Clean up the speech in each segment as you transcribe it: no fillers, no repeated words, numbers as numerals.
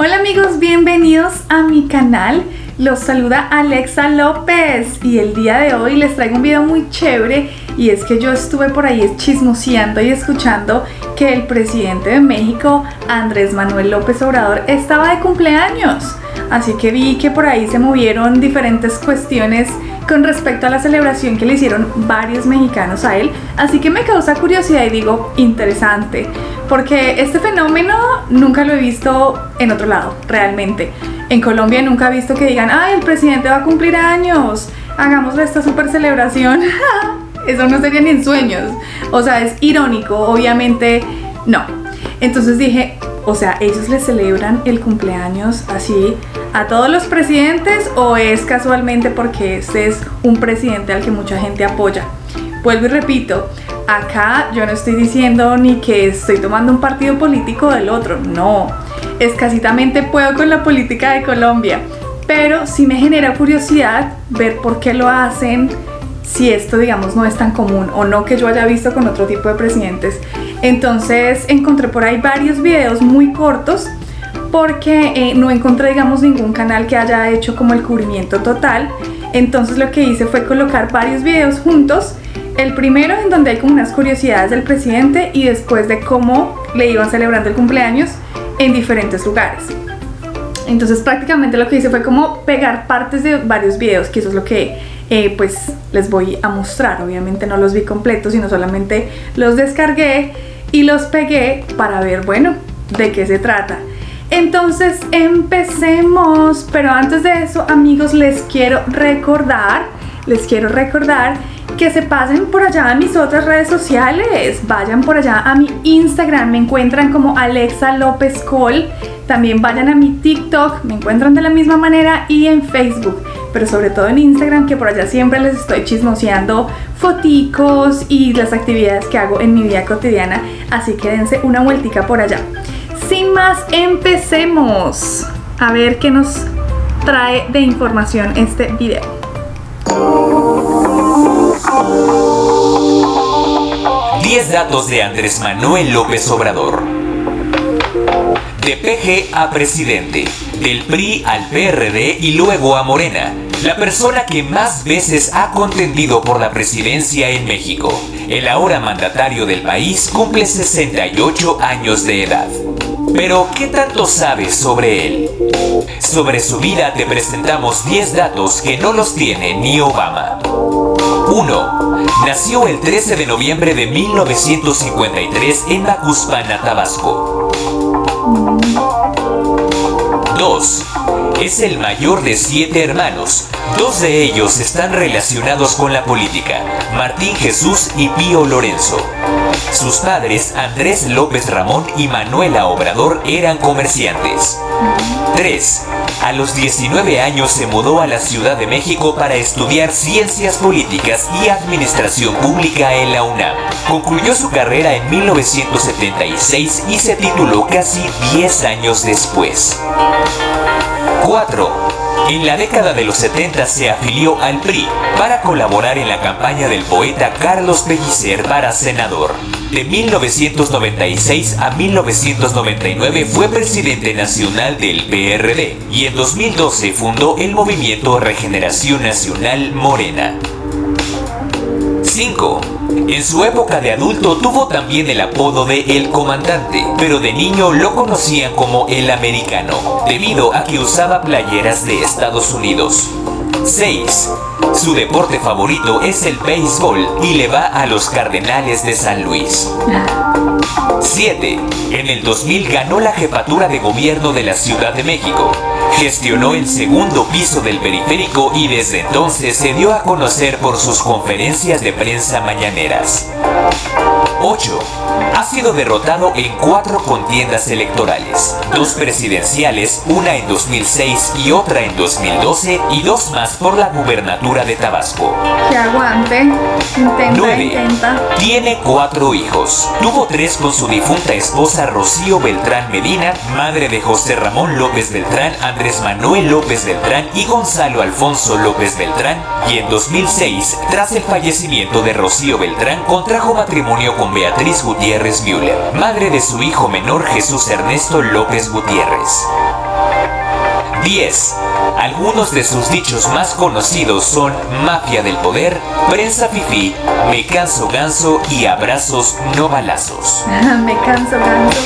Hola amigos, bienvenidos a mi canal. Los saluda Alexa López y el día de hoy les traigo un video muy chévere, y es que yo estuve por ahí chismoseando y escuchando que el presidente de México, Andrés Manuel López Obrador, estaba de cumpleaños. Así que vi que por ahí se movieron diferentes cuestiones con respecto a la celebración que le hicieron varios mexicanos a él. Así que me causa curiosidad y digo, interesante, porque este fenómeno nunca lo he visto en otro lado, realmente. En Colombia nunca he visto que digan, ay, el presidente va a cumplir años, hagámosle esta super celebración. Eso no sería ni en sueños. O sea, es irónico, obviamente no. Entonces dije, o sea, ¿ellos le celebran el cumpleaños así a todos los presidentes o es casualmente porque este es un presidente al que mucha gente apoya? Vuelvo y repito, acá yo no estoy diciendo ni que estoy tomando un partido político del otro, no. Escasitamente puedo con la política de Colombia, pero sí me genera curiosidad ver por qué lo hacen, si esto, digamos, no es tan común o no que yo haya visto con otro tipo de presidentes. Entonces encontré por ahí varios videos muy cortos porque no encontré, digamos, ningún canal que haya hecho como el cubrimiento total. Entonces lo que hice fue colocar varios videos juntos. El primero en donde hay como unas curiosidades del presidente y después de cómo le iban celebrando el cumpleaños en diferentes lugares. Entonces prácticamente lo que hice fue como pegar partes de varios videos, que eso es lo que pues les voy a mostrar. Obviamente no los vi completos, sino solamente los descargué y los pegué para ver, bueno, de qué se trata. Entonces empecemos, pero antes de eso, amigos, les quiero recordar que se pasen por allá a mis otras redes sociales. Vayan por allá a mi Instagram, me encuentran como Alexa López Col. También vayan a mi TikTok, me encuentran de la misma manera, y en Facebook, pero sobre todo en Instagram, que por allá siempre les estoy chismoseando foticos y las actividades que hago en mi vida cotidiana. Así que dense una vueltica por allá. Sin más, empecemos a ver qué nos trae de información este video. 10 datos de Andrés Manuel López Obrador. De PG a presidente, del PRI al PRD y luego a Morena, la persona que más veces ha contendido por la presidencia en México. El ahora mandatario del país cumple 68 años de edad. Pero, ¿qué tanto sabes sobre él? Sobre su vida te presentamos 10 datos que no los tiene ni Obama. 1. Nació el 13 de noviembre de 1953 en Macuspana, Tabasco. 2. Es el mayor de 7 hermanos. 2 de ellos están relacionados con la política: Martín Jesús y Pío Lorenzo. Sus padres, Andrés López Ramón y Manuela Obrador, eran comerciantes. 3. A los 19 años se mudó a la Ciudad de México para estudiar Ciencias Políticas y Administración Pública en la UNAM. Concluyó su carrera en 1976 y se tituló casi 10 años después. 4. En la década de los 70 se afilió al PRI para colaborar en la campaña del poeta Carlos Pellicer para senador. De 1996 a 1999 fue presidente nacional del PRD y en 2012 fundó el movimiento Regeneración Nacional Morena. 5. En su época de adulto tuvo también el apodo de El Comandante, pero de niño lo conocían como El Americano, debido a que usaba playeras de Estados Unidos. 6. Su deporte favorito es el béisbol y le va a los Cardenales de San Luis. 7. En el 2000 ganó la jefatura de gobierno de la Ciudad de México. Gestionó el segundo piso del periférico y desde entonces se dio a conocer por sus conferencias de prensa mañaneras. 8. Ha sido derrotado en 4 contiendas electorales, 2 presidenciales, una en 2006 y otra en 2012, y 2 más por la gubernatura de Tabasco. Que aguante, intenta, 9. intenta. Tiene 4 hijos. Tuvo 3 con su difunta esposa Rocío Beltrán Medina, madre de José Ramón López Beltrán, Andrés Manuel López Beltrán y Gonzalo Alfonso López Beltrán, y en 2006, tras el fallecimiento de Rocío Beltrán, contrajo matrimonio con Beatriz Gutiérrez Müller, madre de su hijo menor Jesús Ernesto López Gutiérrez. 10. Algunos de sus dichos más conocidos son mafia del poder, prensa fifí, me canso ganso y abrazos no balazos. Me canso ganso.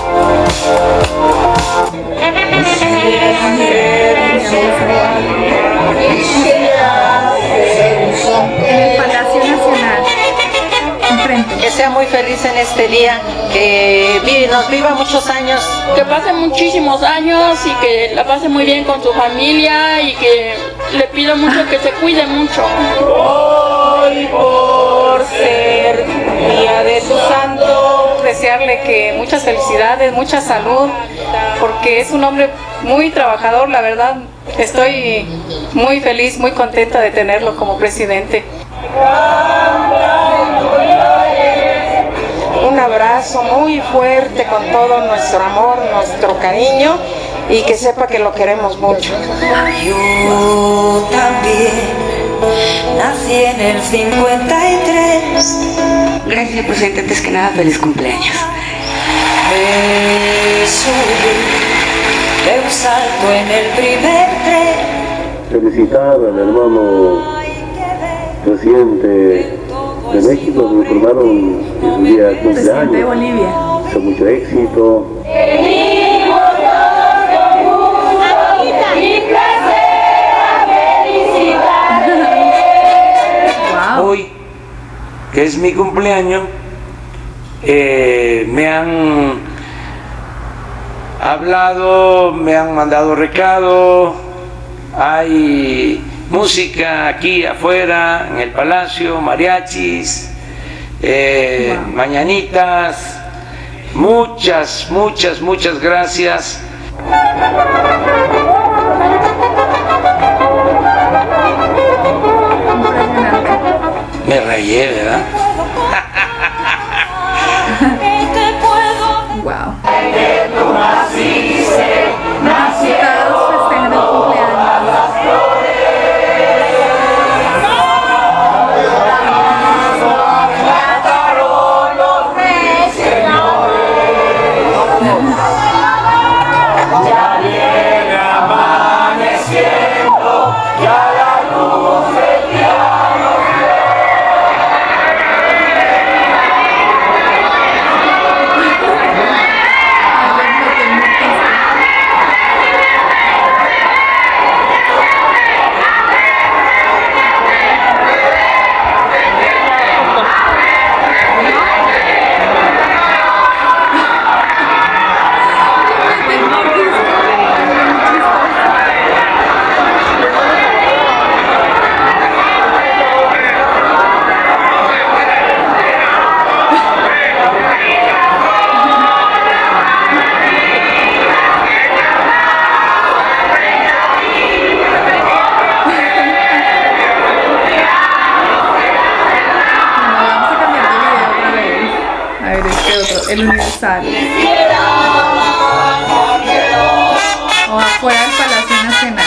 En el Palacio Nacional. Enfrente. Que sea muy feliz en este día, que nos viva muchos años. Que pase muchísimos años y que la pase muy bien con su familia y que le pido mucho que se cuide mucho. Hoy por ser día de tu santo, desearle que muchas felicidades, mucha salud, porque es un hombre muy trabajador, la verdad. Estoy muy feliz, muy contenta de tenerlo como presidente. Un abrazo muy fuerte con todo nuestro amor, nuestro cariño y que sepa que lo queremos mucho. Yo también nací en el 53. Gracias, presidente. Antes que nada, feliz cumpleaños. Me subí de un salto en el primer tren. Felicitar al hermano presidente de México, me informaron que es un día de Presidente de cumpleaños. Bolivia. Con mucho éxito. Wow. Hoy, que es mi cumpleaños, me han hablado, me han mandado recado, hay música aquí afuera en el palacio, mariachis, mañanitas, muchas gracias. Impresionante. Me rayé, ¿verdad? Wow. Todos festejan el cumpleaños. El Universal. O afuera del Palacio Nacional.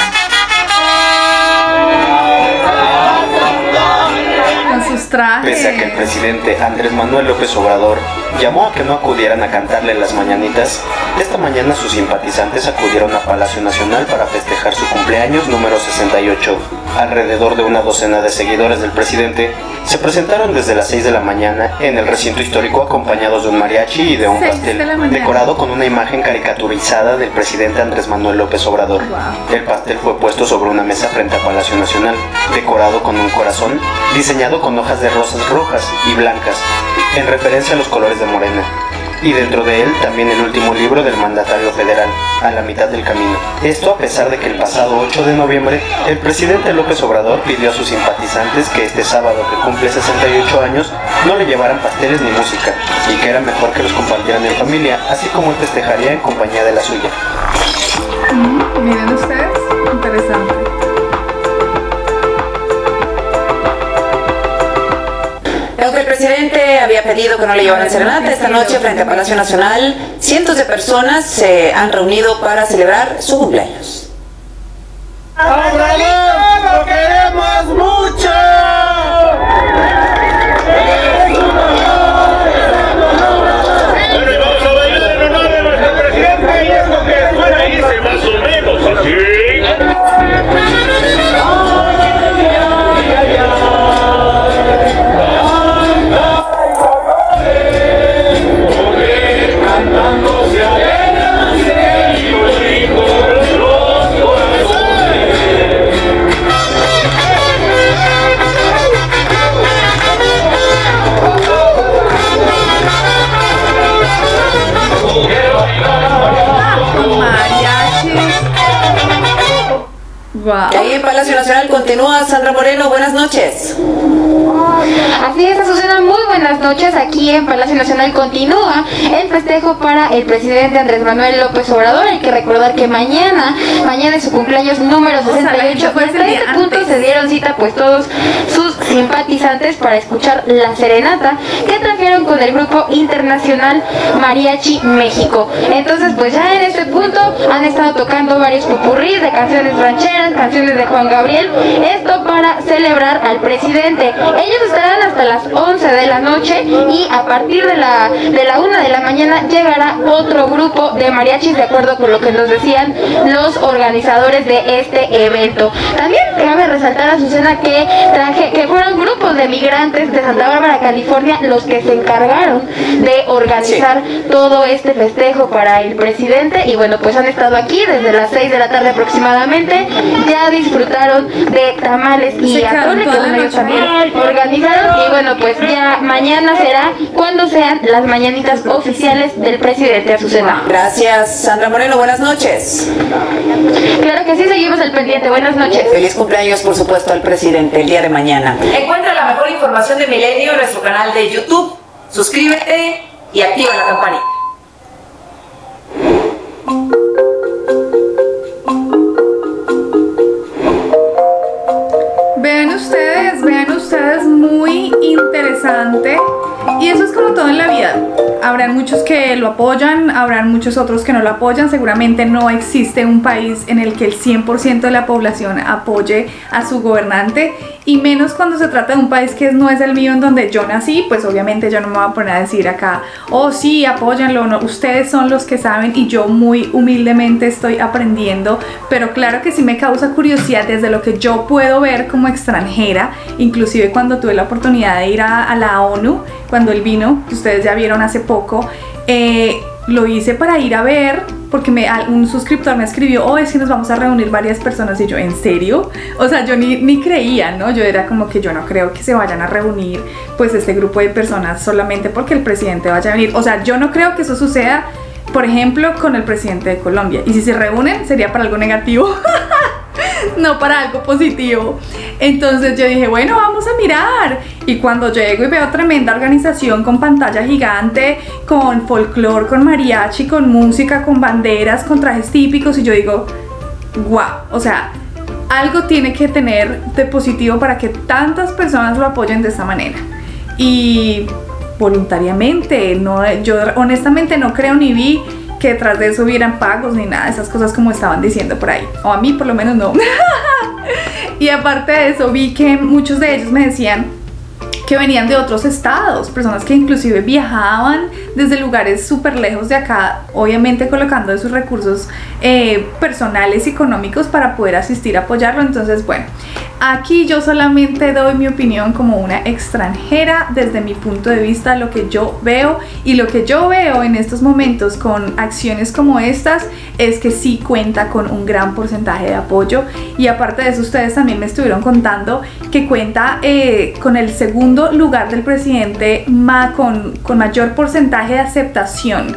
Con sus trajes. Pese a que el presidente Andrés Manuel López Obrador llamó a que no acudieran a cantarle las mañanitas, esta mañana sus simpatizantes acudieron a Palacio Nacional para festejar su cumpleaños número 68. Alrededor de una docena de seguidores del presidente se presentaron desde las 6 de la mañana en el recinto histórico acompañados de un mariachi y de un 6 pastel de la mañana. decorado con una imagen caricaturizada del presidente Andrés Manuel López Obrador. Wow. El pastel fue puesto sobre una mesa frente a Palacio Nacional, decorado con un corazón diseñado con hojas de rosas rojas y blancas, en referencia a los colores de Morena. Y dentro de él también el último libro del mandatario federal, A la mitad del camino. Esto a pesar de que el pasado 8 de noviembre, el presidente López Obrador pidió a sus simpatizantes que este sábado, que cumple 68 años, no le llevaran pasteles ni música, y que era mejor que los compartieran en familia, así como él festejaría en compañía de la suya. Miren ustedes, interesante. Aunque el presidente había pedido que no le llevaran serenata, esta noche frente a Palacio Nacional, cientos de personas se han reunido para celebrar su cumpleaños. ¡Obrador, lo queremos mucho! Bueno, y vamos a bailar en honor de nuestro presidente, y esto que suena dice más o menos así. Wow. Y ahí en Palacio Nacional continúa Sandra Moreno, buenas noches. Así es, Azucena, muy buenas noches. Aquí en Palacio Nacional continúa el festejo para el presidente Andrés Manuel López Obrador. Hay que recordar que mañana es su cumpleaños número 68. Y hasta este punto se dieron cita pues todos sus simpatizantes para escuchar la serenata que trajeron con el grupo internacional Mariachi México. Entonces pues ya en este punto han estado tocando varios popurrís de canciones rancheras, canciones de Juan Gabriel, esto para celebrar al presidente. Ellos estarán hasta las 11 de la noche y a partir de la 1 de la mañana llegará otro grupo de mariachis, de acuerdo con lo que nos decían los organizadores de este evento. También cabe resaltar, Azucena, que fueron grupos de migrantes de Santa Bárbara, California, los que se encargaron de organizar todo este festejo para el presidente. Y bueno, pues han estado aquí desde las 6 de la tarde aproximadamente. Ya disfrutaron de tamales y atole, que bueno, ellos también organizaron. Y bueno, pues ya mañana será cuando sean las mañanitas oficiales del presidente, Azucena. Gracias, Sandra Moreno, buenas noches. Claro que sí, seguimos al pendiente, buenas noches. Feliz cumpleaños, por supuesto, al presidente el día de mañana. Encuentra la mejor información de Milenio en nuestro canal de YouTube. Suscríbete y activa la campanita. Vean ustedes, muy interesante. Y eso es como todo en la vida. Habrán muchos que lo apoyan, habrán muchos otros que no lo apoyan. Seguramente no existe un país en el que el 100% de la población apoye a su gobernante, y menos cuando se trata de un país que no es el mío, en donde yo nací. Pues obviamente yo no me voy a poner a decir acá, oh sí, apóyanlo. No, ustedes son los que saben y yo muy humildemente estoy aprendiendo, pero claro que sí me causa curiosidad desde lo que yo puedo ver como extranjera. Inclusive cuando tuve la oportunidad de ir a la ONU, cuando él vino, que ustedes ya vieron hace poco, lo hice para ir a ver, porque un suscriptor me escribió, oh, es que nos vamos a reunir varias personas, y yo, ¿en serio? O sea, yo ni creía, ¿no? Yo era como que yo no creo que se vayan a reunir pues este grupo de personas solamente porque el presidente vaya a venir. O sea, yo no creo que eso suceda, por ejemplo, con el presidente de Colombia, y si se reúnen sería para algo negativo. No para algo positivo. Entonces yo dije, bueno, vamos a mirar. Y cuando llego y veo tremenda organización con pantalla gigante, con folclore, con mariachi, con música, con banderas, con trajes típicos, y yo digo, wow, o sea, algo tiene que tener de positivo para que tantas personas lo apoyen de esta manera. Y voluntariamente, no, yo honestamente no creo ni vi que detrás de eso hubieran pagos ni nada de esas cosas como estaban diciendo por ahí, o a mí por lo menos no. Y aparte de eso vi que muchos de ellos me decían que venían de otros estados, personas que inclusive viajaban desde lugares súper lejos de acá, obviamente colocando de sus recursos personales y económicos para poder asistir a apoyarlo. Entonces bueno, aquí yo solamente doy mi opinión como una extranjera desde mi punto de vista, lo que yo veo, y lo que yo veo en estos momentos con acciones como estas es que sí cuenta con un gran porcentaje de apoyo. Y aparte de eso, ustedes también me estuvieron contando que cuenta con el segundo lugar del presidente con mayor porcentaje de aceptación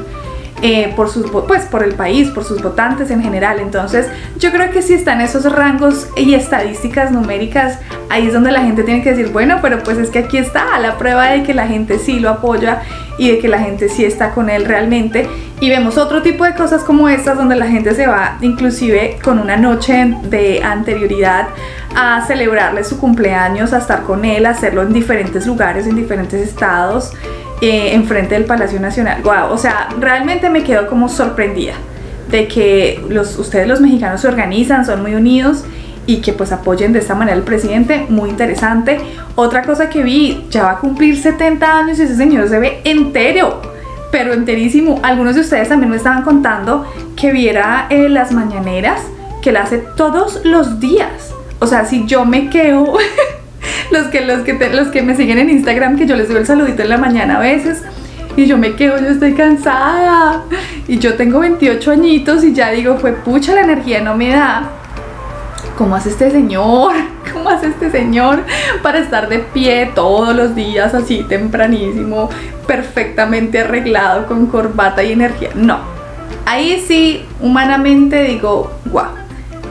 por el país, por sus votantes en general. Entonces yo creo que si están esos rangos y estadísticas numéricas, ahí es donde la gente tiene que decir, bueno, pero pues es que aquí está la prueba de que la gente sí lo apoya y de que la gente sí está con él realmente. Y vemos otro tipo de cosas como estas, donde la gente se va inclusive con una noche de anterioridad a celebrarle su cumpleaños, a estar con él, a hacerlo en diferentes lugares, en diferentes estados, enfrente del Palacio Nacional. Wow, o sea, realmente me quedo como sorprendida de que ustedes los mexicanos se organizan, son muy unidos, y que pues apoyen de esta manera al presidente. Muy interesante. Otra cosa que vi, ya va a cumplir 70 años y ese señor se ve entero, pero enterísimo. Algunos de ustedes también me estaban contando que viera las mañaneras que él hace todos los días. O sea, si yo me quedo los que me siguen en Instagram, que yo les doy el saludito en la mañana a veces, y yo me quedo, yo estoy cansada, y yo tengo 28 añitos y ya digo, fue pucha, la energía no me da. ¿Cómo hace este señor? ¿Cómo hace este señor para estar de pie todos los días así tempranísimo, perfectamente arreglado, con corbata y energía? No, ahí sí, humanamente digo, wow.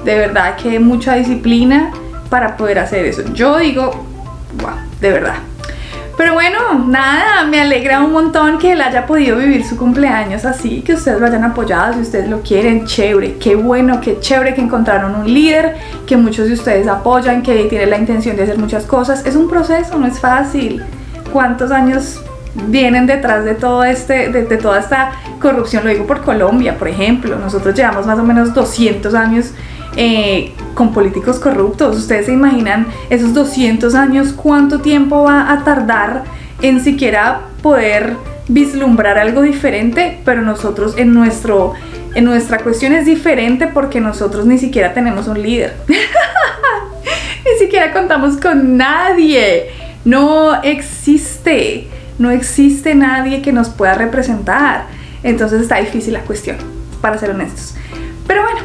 de verdad que mucha disciplina para poder hacer eso. Yo digo, wow, de verdad. Pero bueno, nada, me alegra un montón que él haya podido vivir su cumpleaños así, que ustedes lo hayan apoyado, si ustedes lo quieren, chévere, qué bueno, qué chévere que encontraron un líder, que muchos de ustedes apoyan, que tiene la intención de hacer muchas cosas. Es un proceso, no es fácil. ¿Cuántos años vienen detrás de todo de toda esta corrupción? Lo digo por Colombia, por ejemplo. Nosotros llevamos más o menos 200 años con políticos corruptos. Ustedes se imaginan esos 200 años, cuánto tiempo va a tardar en siquiera poder vislumbrar algo diferente. Pero nosotros en nuestra cuestión es diferente porque nosotros ni siquiera tenemos un líder. Ni siquiera contamos con nadie. No existe nadie que nos pueda representar. Entonces está difícil la cuestión, para ser honestos. Pero bueno,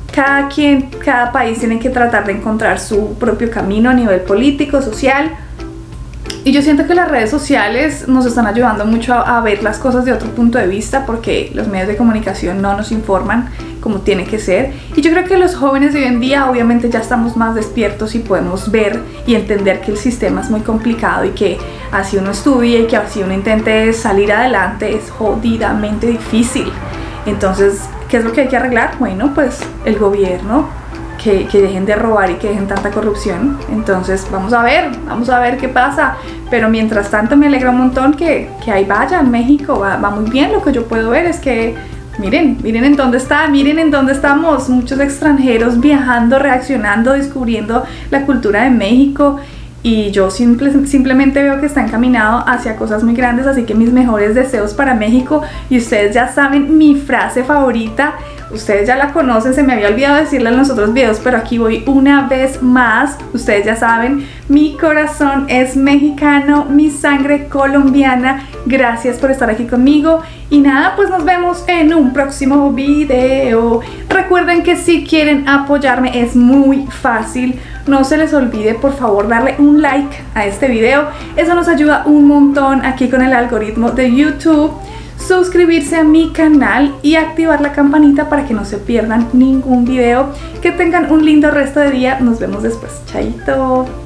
cada país tiene que tratar de encontrar su propio camino a nivel político, social. Y yo siento que las redes sociales nos están ayudando mucho a ver las cosas de otro punto de vista, porque los medios de comunicación no nos informan como tiene que ser. Y yo creo que los jóvenes de hoy en día obviamente ya estamos más despiertos y podemos ver y entender que el sistema es muy complicado y que así uno estudie y que así uno intente salir adelante es jodidamente difícil. Entonces, ¿qué es lo que hay que arreglar? Bueno, pues el gobierno, que dejen de robar y que dejen tanta corrupción. Entonces vamos a ver qué pasa. Pero mientras tanto me alegra un montón que ahí vaya. En México va muy bien. Lo que yo puedo ver es que miren en dónde está, miren en dónde estamos. Muchos extranjeros viajando, reaccionando, descubriendo la cultura de México. Y yo simplemente veo que está encaminado hacia cosas muy grandes. Así que mis mejores deseos para México. Y ustedes ya saben mi frase favorita. Ustedes ya la conocen, se me había olvidado decirla en los otros videos, pero aquí voy una vez más. Ustedes ya saben, mi corazón es mexicano, mi sangre colombiana. Gracias por estar aquí conmigo. Y nada, pues nos vemos en un próximo video. Recuerden que si quieren apoyarme es muy fácil. No se les olvide por favor darle un like a este video. Eso nos ayuda un montón aquí con el algoritmo de YouTube. Suscribirse a mi canal y activar la campanita para que no se pierdan ningún video. Que tengan un lindo resto de día. Nos vemos después. Chaito.